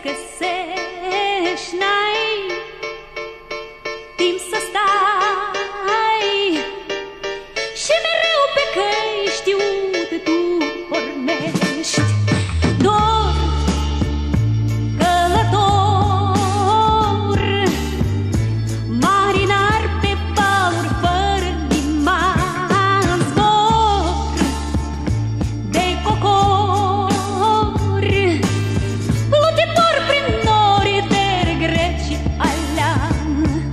găsești, n-ai timp să stai și mereu pe căi știute tu pornești. Dor, călător, marinar pe valuri fără liman, zbor de cocor, plutitor prin nori de regret și alean.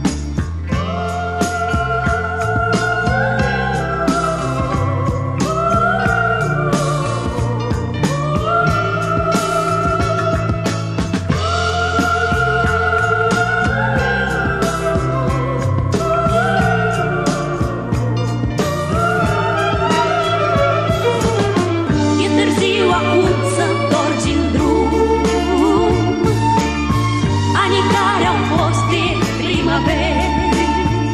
E târziu acum să întorci în drum anii care au fost din primăveri,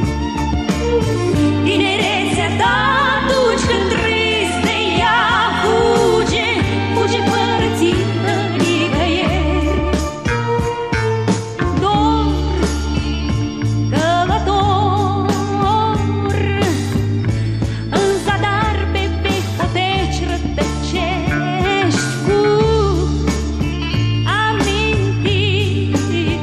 tinerețea ta atunci când râzi de ea fuge, fuge fără țintă nicăieri. Dor, călător, în zadar pe vehoteci rătăcești cu amintiri.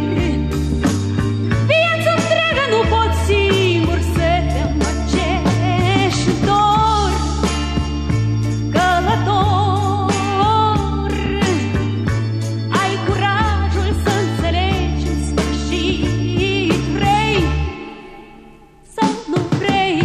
Viața întreagă nu poți singur să te măcești. Dor, călător, ai curajul să înțelegi în sfârșit. Vrei sau nu vrei,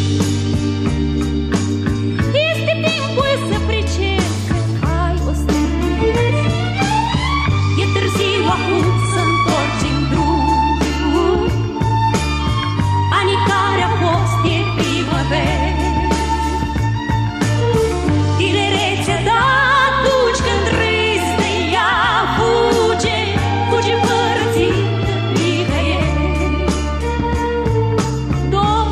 este timpul să pricepi că ai o stări. E târziu acum să întorci în drum anii care au fost din primăveri, tinerețea ta atunci când râzi de ea fuge, fuge fără țintă nicăieri. Dor,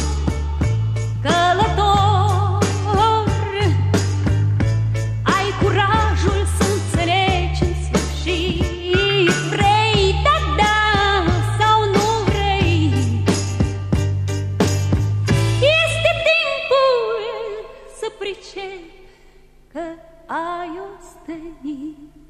călător, ai curajul să înțelegi în sfârșit. Vrei, da, sau nu vrei, este timpul să pricepi că ai ostenit.